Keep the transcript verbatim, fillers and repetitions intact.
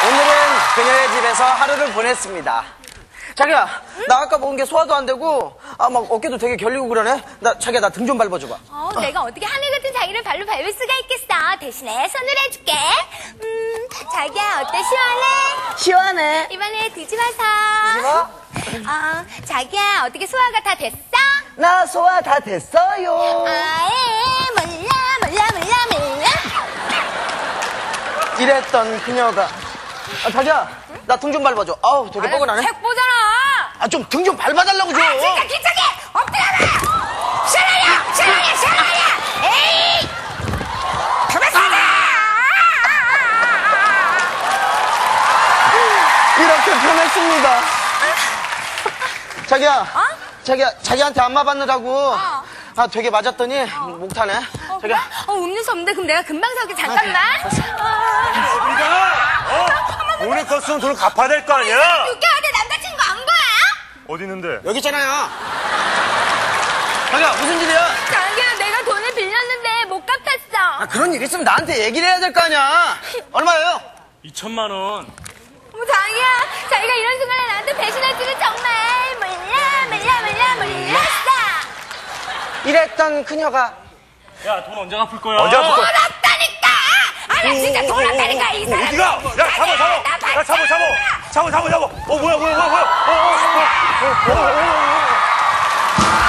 오늘은 그녀의 집에서 하루를 보냈습니다. 자기야, 응? 나 아까 먹은 게 소화도 안 되고, 아, 막 어깨도 되게 결리고 그러네? 나, 자기야, 나 등 좀 밟아줘봐. 어, 어, 내가 어떻게 하늘 같은 자기를 발로 밟을 수가 있겠어. 대신에 손을 해줄게. 음, 자기야, 어때? 시원해? 시원해. 이번에 뒤집어서. 뒤집어? 어, 자기야, 어떻게 소화가 다 됐어? 나 소화 다 됐어요. 아예, 몰라, 몰라, 몰라, 몰라. 이랬던 그녀가. 아, 자기야, 응? 나 등 좀 밟아줘. 아우, 되게 뻐근하네. 책 보잖아. 아, 좀 등 좀 밟아달라고 좀. 아, 진짜 기차게! 엎드려라! 시원하냐! 시원하냐! 시원하냐! 에이! 그만하자! 이렇게 보냈습니다. 자기야, 어? 자기야, 자기한테 안마 받느라고. 어. 아, 되게 맞았더니 어. 목 타네. 어, 자기야. 어, 음료수 없는데 그럼 내가 금방 사올게. 잠깐만. 우리가 어? 돈을 컸으면 돈을 갚아야 될 거 아니야? 육 개월 내 남자친구 안 보여? 어디 있는데? 여기 있잖아요. 자기야, 무슨 일이야? 자기야, 내가 돈을 빌렸는데 못 갚았어. 아, 그런 일 있으면 나한테 얘기를 해야 될 거 아니야. 얼마예요? 이천만 원. 어머, 자기야, 자기가 이런 순간에 나한테 배신할 줄은 정말 몰라, 몰라, 몰라, 몰랐어. 이랬던 그녀가. 야, 돈 언제 갚을 거야? 언제 갚을 돈 거야? 없다니까! 아, 나 진짜 돈 없다니까, 이 사람. 어디가? 야, 잡아, 잡아! 야, 잡아, 잡아! 잡아, 잡아, 잡아! 어, 뭐야, 뭐야, 뭐야, 뭐야! 어, 어, 어, 어, 어, 어, 어.